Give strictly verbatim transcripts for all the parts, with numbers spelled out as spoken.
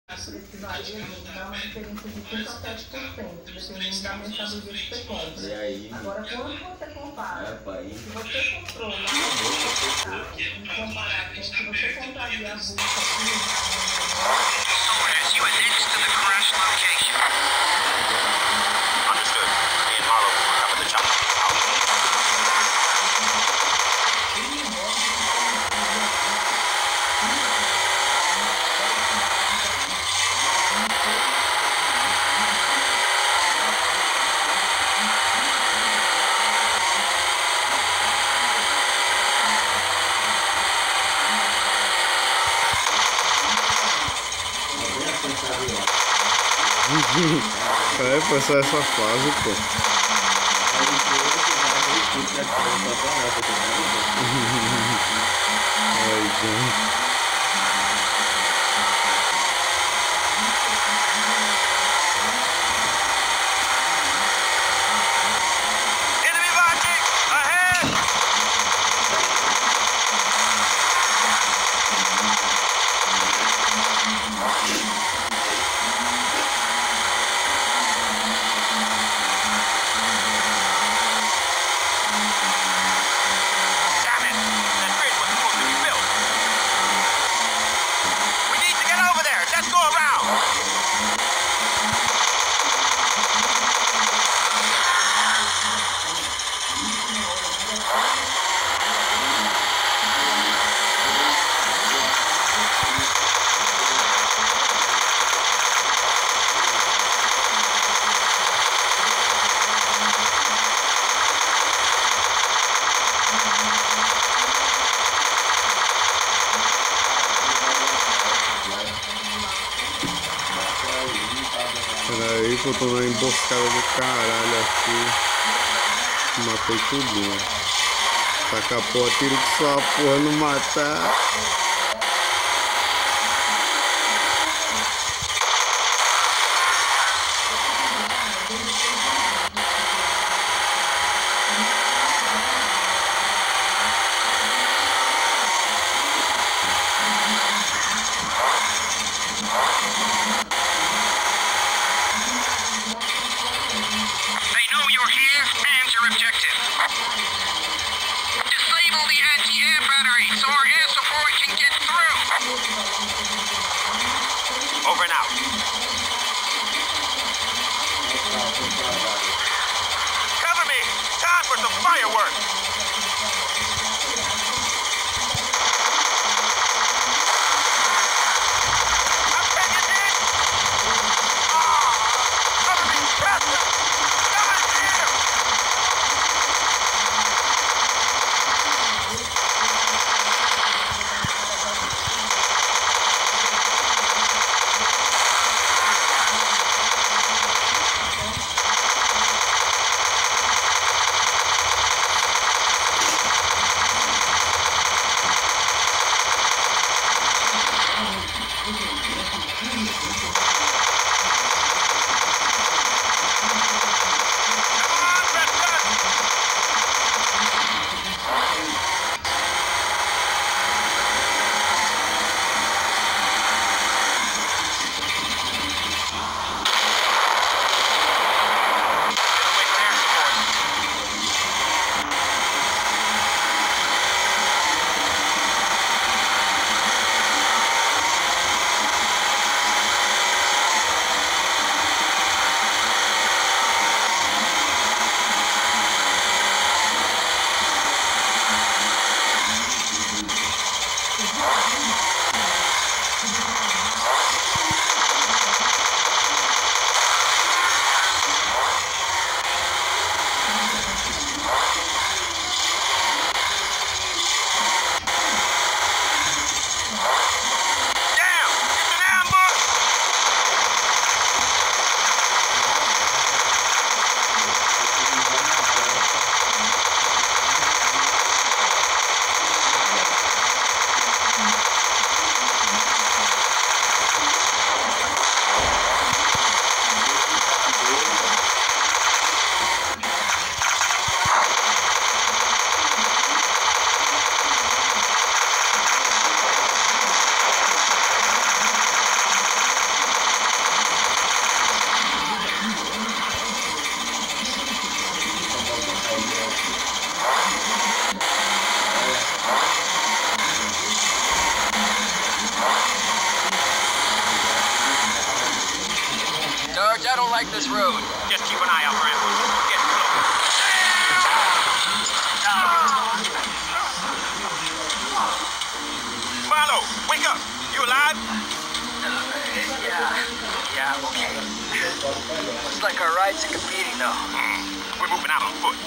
Por esse varejo, dá uma diferença de cinco a sete por cento, dependendo da mercadoria que você compra. E aí? Agora, quando você compara, É, pai. se você comprou lá no mercado e comparar com o que você compraria a bolsa aqui no Soldiers, you adhered to the crash location. Understood. Me and Marlowe will cover the chopper. Vai passar essa fase, pô. Ai, gente. Enemy logic ahead! Damn it! That bridge was supposed to be built. We need to get over there. Let's go around. Peraí que eu tô na emboscada do caralho aqui. Matei tudinho. Taca a porra, tiro que só a porra não matar. They know you're here and your objective. Disable the anti-air battery so our air support can get through. Over and out. Cover me. Time for some fireworks. I'm taking it. Ah, cover me, faster. Someone's here. Come on, Redbird. Gonna wait for air support. don't like this road. Just keep an eye out for ambushes. Get close. Marlo, wake up. You alive? Yeah, yeah, I'm okay. Looks like our rides are competing, though. Mm. We're moving out on foot.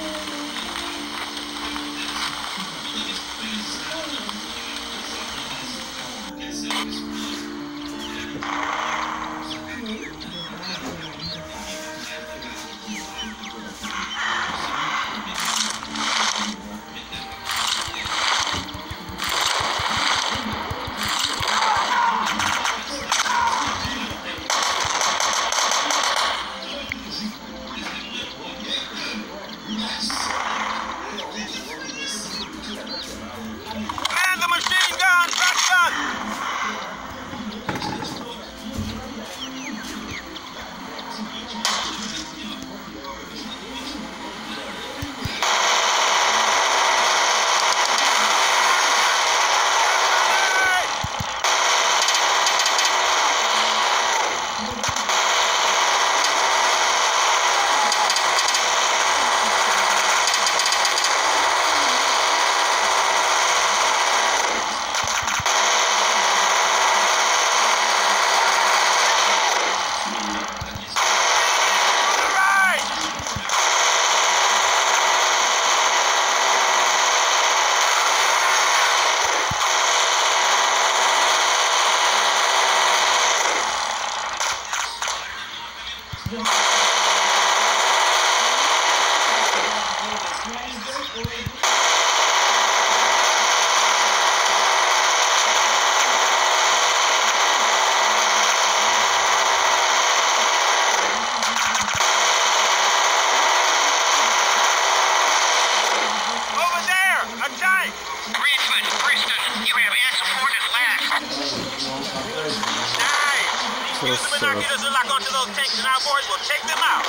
Use the binoculars to lock onto those tanks and our boys will take them out.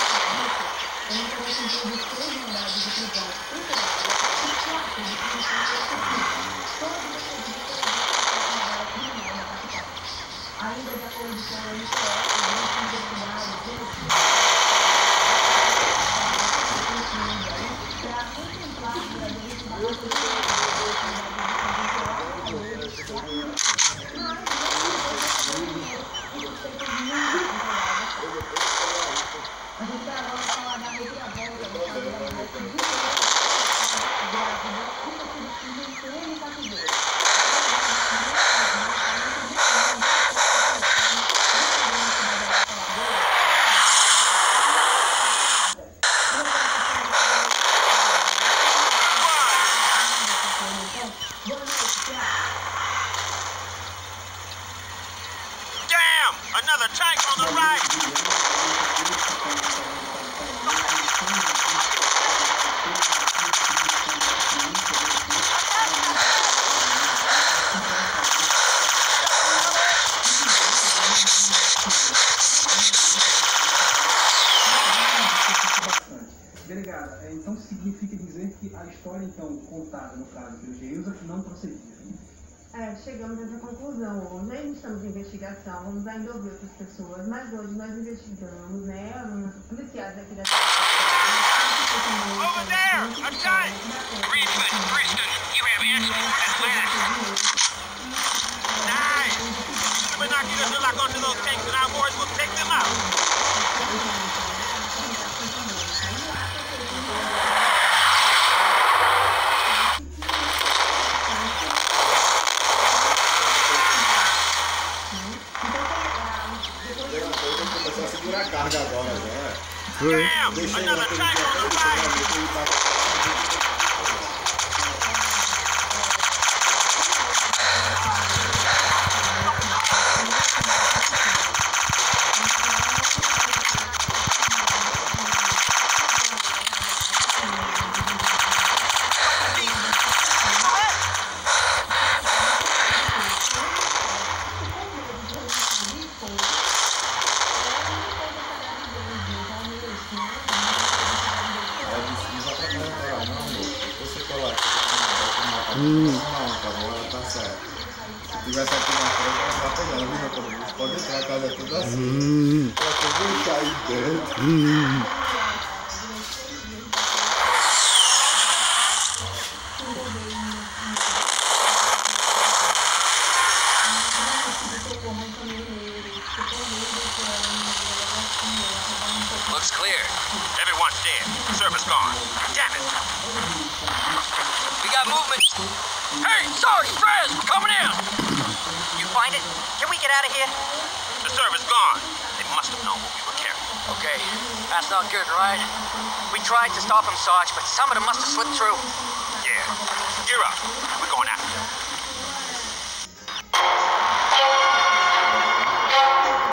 Another tank on the right. Delegada, então significa dizer que a história então contada no caso de Geusa não procedia. É, chegamos a essa conclusão hoje. Ainda estamos em investigação, vamos ainda ouvir outras pessoas, mas hoje nós investigamos, né? Os policiais aqui da Over there! A tank! Redwood, Preston, you have escorted last. Nice! Use the binoculars to lock onto those tanks and our boys will take them out. Segura a carga agora, né? Damn! Another tank on the right! Exatamente. a casa toda assim. Pra poder cair dentro. Looks clear. Everyone's dead. Service gone. Damn it. We got movement. Hey, Sarge, Fred, we're coming in. You find it? Can we get out of here? The service gone. They must have known what we were carrying. Okay, that's not good, right? We tried to stop them, Sarge, but some of them must have slipped through. Yeah. Gear up. We're going after them.